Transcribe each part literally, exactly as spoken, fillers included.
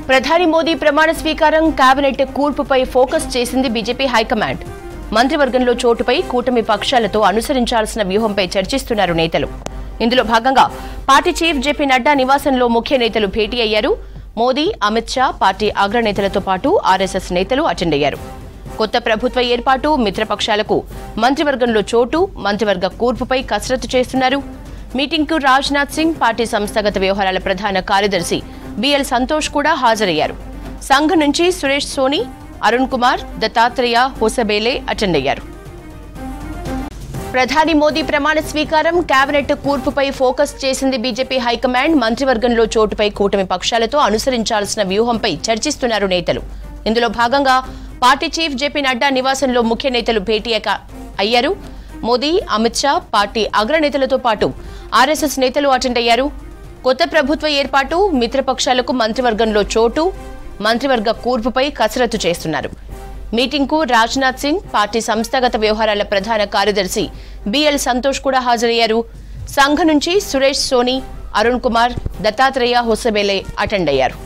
ప్రధాని మోదీ ప్రమాణ స్వీకారం కేబినెట్ కూర్పుపై ఫోకస్ చేసింది బీజేపీ హైకమాండ్. మంత్రివర్గంలో చోటుపై కూటమి పక్షాలతో అనుసరించాల్సిన వ్యూహంపై చర్చిస్తున్నారు నేతలు. ఇందులో భాగంగా పార్టీ చీఫ్ జేపీ నడ్డా నివాసంలో ముఖ్య నేతలు భేటీ అయ్యారు. మోదీ, అమిత్ షా, పార్టీ అగ్రనేతలతో పాటు ఆర్ఎస్ఎస్ నేతలు అటెండ్ అయ్యారు. కొత్త ప్రభుత్వ ఏర్పాటు, మిత్రపక్షాలకు మంత్రివర్గంలో చోటు, మంత్రివర్గ కూర్పుపై కసరత్తు చేస్తున్నారు. మీటింగ్కు రాజ్నాథ్ సింగ్, పార్టీ సంస్థాగత వ్యవహారాల ప్రధాన కార్యదర్శి బిఎల్ సంతోష్ కూడా హాజరయ్యారు. సంఘ్ నుంచి సురేష్ సోని, అరుణ్ కుమార్, దత్తాత్రేయ హోసబేలే అటెండ్ అయ్యారు. ప్రధాని మోదీ ప్రమాణ స్వీకారం కేబినెట్ కూర్పుపై ఫోకస్ చేసింది బీజేపీ హైకమాండ్. మంత్రివర్గంలో చోటుపై కూటమి పక్షాలతో అనుసరించాల్సిన వ్యూహంపై చర్చిస్తున్నారు నేతలు. ఇందులో భాగంగా పార్టీ చీఫ్ జేపీ నడ్డా నివాసంలో ముఖ్య నేతలు భేటీ అయ్యారు. మోదీ, అమిత్ షా, పార్టీ అగ్రనేతలతో పాటు ఆర్ఎస్ఎస్ నేతలు అటెండ్ అయ్యారు. కొత్త ప్రభుత్వ ఏర్పాటు, మిత్రపక్షాలకు మంత్రివర్గంలో చోటు, మంత్రివర్గ కూర్పుపై కసరత్తు చేస్తున్నారు. మీటింగ్కు రాజ్నాథ్ సింగ్, పార్టీ సంస్థాగత వ్యవహారాల ప్రధాన కార్యదర్శి బిఎల్ సంతోష్ కూడా హాజరయ్యారు. సంఘ్ నుంచి సురేష్ సోని, అరుణ్ కుమార్, దత్తాత్రేయ హోసబేలే అటెండ్ అయ్యారు.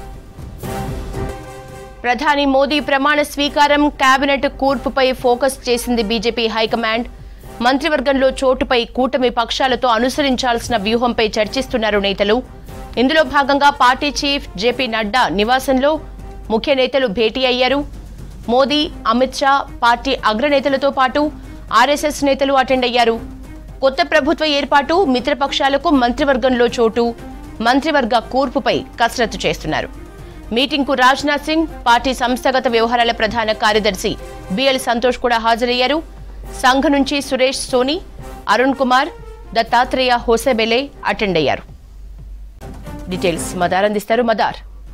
ప్రధాని మోదీ ప్రమాణ స్వీకారం కేబినెట్ కూర్పుపై ఫోకస్ చేసింది బీజేపీ హైకమాండ్. మంత్రివర్గంలో చోటుపై కూటమి పక్షాలతో అనుసరించాల్సిన వ్యూహంపై చర్చిస్తున్నారు నేతలు. ఇందులో భాగంగా పార్టీ చీఫ్ జేపీ నడ్డా నివాసంలో ముఖ్య నేతలు భేటీ అయ్యారు. మోదీ, అమిత్ షా, పార్టీ అగ్రనేతలతో పాటు ఆర్ఎస్ఎస్ నేతలు అటెండ్ అయ్యారు. కొత్త ప్రభుత్వ ఏర్పాటు, మిత్రపక్షాలకు మంత్రివర్గంలో చోటు, మంత్రివర్గ కూర్పుపై కసరత్తు చేస్తున్నారు. మీటింగ్కు రాజ్నాథ్ సింగ్, పార్టీ సంస్థాగత వ్యవహారాల ప్రధాన కార్యదర్శి బిఎల్ సంతోష్ కూడా హాజరయ్యారు. సంఘ్ నుంచి సురేష్ సోని, అరుణ్ కుమార్, దత్తాత్రేయ హోసబేలే అటెండ్ అయ్యారు. డీటెయిల్స్ మదార్ అందిస్తారు. మదార్.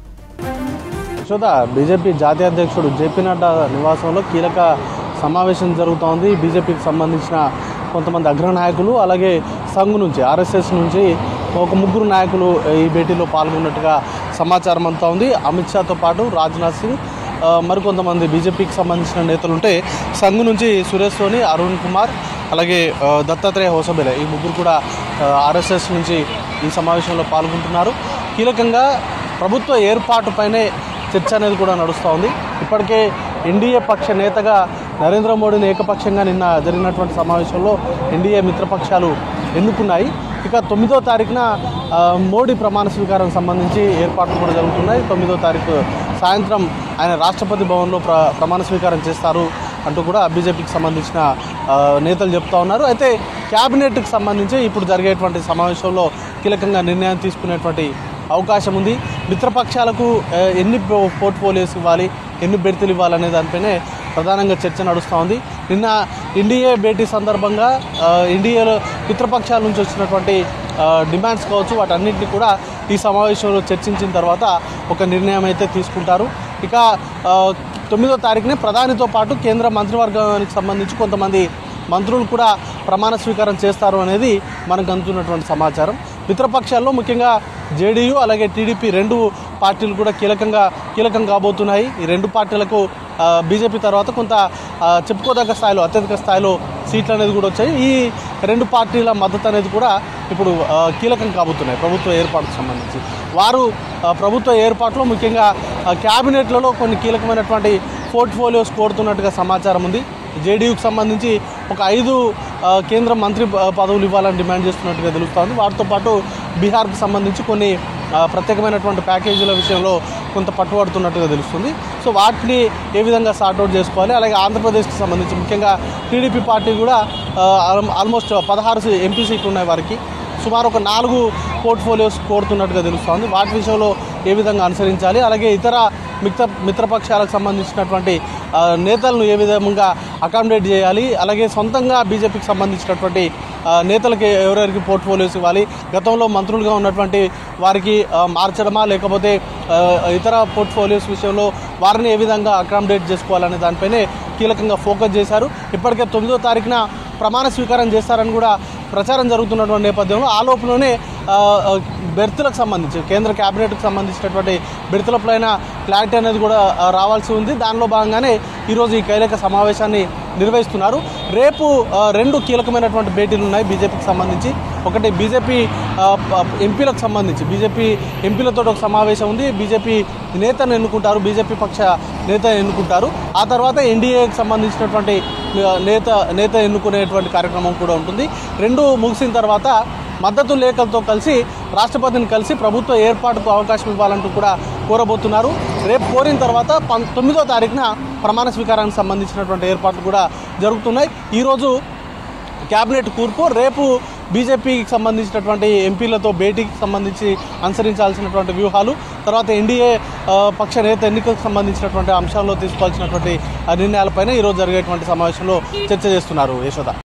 బీజేపీ జాతీయ అధ్యక్షుడు జేపీ నడ్డా నివాసంలో కీలక సమావేశం జరుగుతోంది. బీజేపీకి సంబంధించిన కొంతమంది అగ్రనాయకులు, అలాగే సంఘ్ నుంచి, ఆర్ఎస్ఎస్ నుంచి ఒక ముగ్గురు నాయకులు ఈ భేటీలో పాల్గొన్నట్టుగా సమాచారం అంతా ఉంది. అమిత్ షాతో పాటు రాజ్నాథ్ సింగ్, మరికొంతమంది బీజేపీకి సంబంధించిన నేతలుంటే సంఘ్ నుంచి సురేష్ సోని, అరుణ్ కుమార్, అలాగే దత్తాత్రేయ హోసబేలే ఈ ముగ్గురు కూడా ఆర్ఎస్ఎస్ నుంచి ఈ సమావేశంలో పాల్గొంటున్నారు. కీలకంగా ప్రభుత్వ ఏర్పాటుపైనే చర్చ అనేది కూడా నడుస్తూ ఉంది. ఇప్పటికే ఎన్డీఏ పక్ష నేతగా నరేంద్ర మోడీని ఏకపక్షంగా నిన్న జరిగినటువంటి సమావేశంలో ఎన్డీఏ మిత్రపక్షాలు ఎన్నుకున్నాయి. ఇక తొమ్మిదో తారీఖున మోడీ ప్రమాణ స్వీకారం సంబంధించి ఏర్పాట్లు కూడా జరుగుతున్నాయి. తొమ్మిదో తారీఖు సాయంత్రం ఆయన రాష్ట్రపతి భవన్లో ప్ర ప్రమాణ స్వీకారం చేస్తారు అంటూ కూడా బీజేపీకి సంబంధించిన నేతలు చెప్తా ఉన్నారు. అయితే క్యాబినెట్కి సంబంధించి ఇప్పుడు జరిగేటువంటి సమావేశంలో కీలకంగా నిర్ణయం తీసుకునేటువంటి అవకాశం ఉంది. మిత్రపక్షాలకు ఎన్ని పోర్ట్ఫోలియోస్ ఇవ్వాలి, ఎన్ని బెర్తులు ఇవ్వాలనే దానిపైనే ప్రధానంగా చర్చ నడుస్తూ ఉంది. నిన్న ఎన్డీఏ భేటీ సందర్భంగా ఎన్డీఏలో మిత్రపక్షాల నుంచి వచ్చినటువంటి డిమాండ్స్ కావచ్చు, వాటన్నింటినీ కూడా ఈ సమావేశంలో చర్చించిన తర్వాత ఒక నిర్ణయం అయితే తీసుకుంటారు. ఇక తొమ్మిదో తారీఖునే ప్రధానితో పాటు కేంద్ర మంత్రివర్గానికి సంబంధించి కొంతమంది మంత్రులు కూడా ప్రమాణ స్వీకారం చేస్తారు అనేది మనకు అందుతున్నటువంటి సమాచారం. మిత్రపక్షాల్లో ముఖ్యంగా జేడీయూ అలాగే టీడీపీ రెండు పార్టీలు కూడా కీలకంగా కీలకం కాబోతున్నాయి. ఈ రెండు పార్టీలకు బీజేపీ తర్వాత కొంత చెప్పుకోదగ్గ స్థాయిలో, అత్యధిక స్థాయిలో సీట్లు అనేది కూడా వచ్చాయి. ఈ రెండు పార్టీల మద్దతు అనేది కూడా ఇప్పుడు కీలకం కాబోతున్నాయి ప్రభుత్వ ఏర్పాటుకు సంబంధించి. వారు ప్రభుత్వ ఏర్పాటులో ముఖ్యంగా క్యాబినెట్లలో కొన్ని కీలకమైనటువంటి పోర్ట్ఫోలియోస్ కోరుతున్నట్టుగా సమాచారం ఉంది. జేడీయూకి సంబంధించి ఒక ఐదు కేంద్ర మంత్రి పదవులు ఇవ్వాలని డిమాండ్ చేస్తున్నట్టుగా తెలుస్తోంది. వాటితో పాటు బీహార్కు సంబంధించి కొన్ని ప్రత్యేకమైనటువంటి ప్యాకేజీల విషయంలో కొంత పట్టుబడుతున్నట్టుగా తెలుస్తుంది. సో వాటిని ఏ విధంగా సార్ట్అవుట్ చేసుకోవాలి, అలాగే ఆంధ్రప్రదేశ్కి సంబంధించి ముఖ్యంగా టీడీపీ పార్టీ కూడా ఆల్మోస్ట్ పదహారు ఎంపీ సీట్లు ఉన్నాయి వారికి. సుమారు ఒక నాలుగు పోర్ట్ఫోలియోస్ కోరుతున్నట్టుగా తెలుస్తోంది. వాటి విషయంలో ఏ విధంగా అనుసరించాలి, అలాగే ఇతర మిత్ర మిత్రపక్షాలకు సంబంధించినటువంటి నేతలను ఏ విధంగా అకామిడేట్ చేయాలి, అలాగే సొంతంగా బీజేపీకి సంబంధించినటువంటి నేతలకి ఎవరెవరికి పోర్ట్ఫోలియోస్ ఇవ్వాలి, గతంలో మంత్రులుగా ఉన్నటువంటి వారికి మార్చడమా లేకపోతే ఇతర పోర్ట్ఫోలియోస్ విషయంలో వారిని ఏ విధంగా అకామిడేట్ చేసుకోవాలనే దానిపైనే కీలకంగా ఫోకస్ చేశారు. ఇప్పటికే తొమ్మిదో తారీఖున ప్రమాణ స్వీకారం చేస్తారని కూడా ప్రచారం జరుగుతున్నటువంటి నేపథ్యంలో ఆ లోపలనే బెర్తులకు సంబంధించి కేంద్ర క్యాబినెట్కి సంబంధించినటువంటి బెర్తులపైన క్లారిటీ అనేది కూడా రావాల్సి ఉంది. దానిలో భాగంగానే ఈరోజు ఈ కీలక సమావేశాన్ని నిర్వహిస్తున్నారు. రేపు రెండు కీలకమైనటువంటి భేటీలు ఉన్నాయి బీజేపీకి సంబంధించి. ఒకటి బీజేపీ ఎంపీలకు సంబంధించి బీజేపీ ఎంపీలతో ఒక సమావేశం ఉంది. బీజేపీ నేతను ఎన్నుకుంటారు, బీజేపీ పక్ష నేత ఎన్నుకుంటారు. ఆ తర్వాత ఎన్డీఏకి సంబంధించినటువంటి నేత నేత ఎన్నుకునేటువంటి కార్యక్రమం కూడా ఉంటుంది. రెండు ముగిసిన తర్వాత మద్దతు లేఖలతో కలిసి రాష్ట్రపతిని కలిసి ప్రభుత్వ ఏర్పాటుకు అవకాశం ఇవ్వాలంటూ కూడా కోరబోతున్నారు. రేపు కోరిన తర్వాత పం తొమ్మిదో తారీఖున ప్రమాణ స్వీకారానికి సంబంధించినటువంటి ఏర్పాట్లు కూడా జరుగుతున్నాయి. ఈరోజు క్యాబినెట్ కూర్పు, రేపు బీజేపీకి సంబంధించినటువంటి ఎంపీలతో భేటీకి సంబంధించి అనుసరించాల్సినటువంటి వ్యూహాలు, తర్వాత ఎన్డీఏ పక్ష నేత ఎన్నికలకు సంబంధించినటువంటి అంశాల్లో తీసుకోవాల్సినటువంటి నిర్ణయాలపైన ఈరోజు జరిగేటువంటి సమావేశంలో చర్చ చేస్తున్నారు. యశోద.